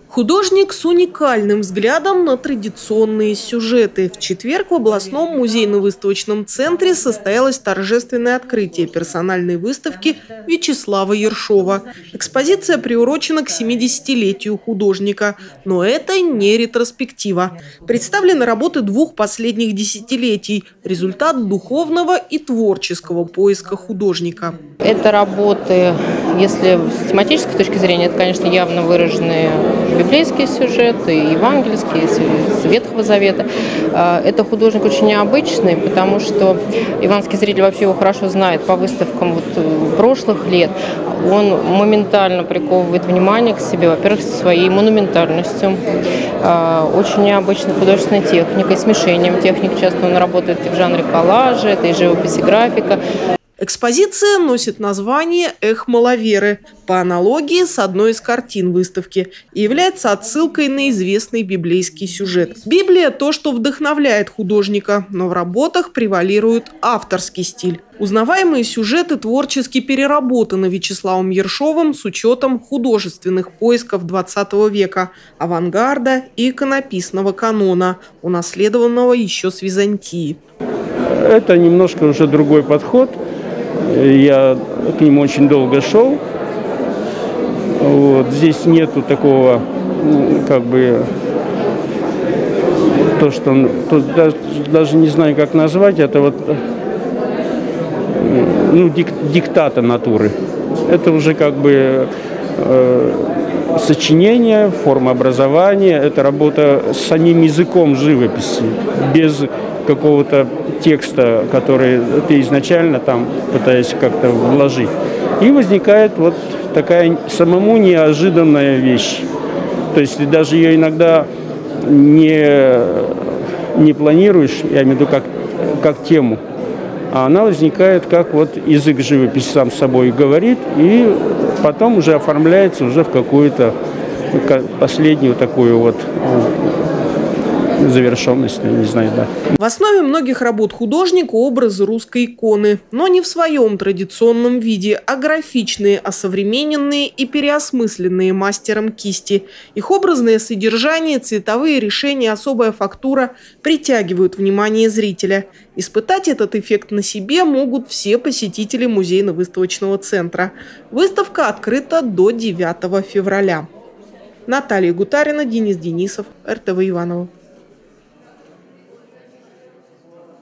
Художник с уникальным взглядом на традиционные сюжеты. В четверг в областном музейно-выставочном центре состоялось торжественное открытие персональной выставки Вячеслава Ершова. Экспозиция приурочена к 70-летию художника. Но это не ретроспектива. Представлены работы двух последних десятилетий – результат духовного и творческого поиска художника. Это работы, если с тематической точки зрения, это, конечно, явно выраженные библейские сюжеты, евангельские, из Ветхого Завета. Это художник очень необычный, потому что иванский зритель вообще его хорошо знает по выставкам прошлых лет. Он моментально приковывает внимание к себе, во-первых, своей монументальностью, очень необычной художественной техникой, смешением техник. Часто он работает в жанре коллажа, это и живопись, и графика. Экспозиция носит название «Эх, маловеры» по аналогии с одной из картин выставки и является отсылкой на известный библейский сюжет. Библия – то, что вдохновляет художника, но в работах превалирует авторский стиль. Узнаваемые сюжеты творчески переработаны Вячеславом Ершовым с учетом художественных поисков XX века, авангарда и иконописного канона, унаследованного еще с Византии. Это немножко уже другой подход. Я к нему очень долго шел. Здесь нету такого, даже не знаю, как назвать, это диктата натуры. Это уже сочинение, форма образования, это работа с самим языком живописи, без какого-то текста, который ты изначально там пытаешься как-то вложить. И возникает такая самому неожиданная вещь. То есть ты даже ее иногда не планируешь, я имею в виду как тему, а она возникает как язык живописи сам с собой говорит, и потом уже оформляется уже в какую-то последнюю такую завершенность, не знаю, да. В основе многих работ художника образы русской иконы, но не в своем традиционном виде, а графичные, осовремененные и переосмысленные мастером кисти. Их образное содержание, цветовые решения, особая фактура притягивают внимание зрителя. Испытать этот эффект на себе могут все посетители музейно-выставочного центра. Выставка открыта до 9 февраля. Наталья Гутарина, Денис Денисов, РТВ Иваново.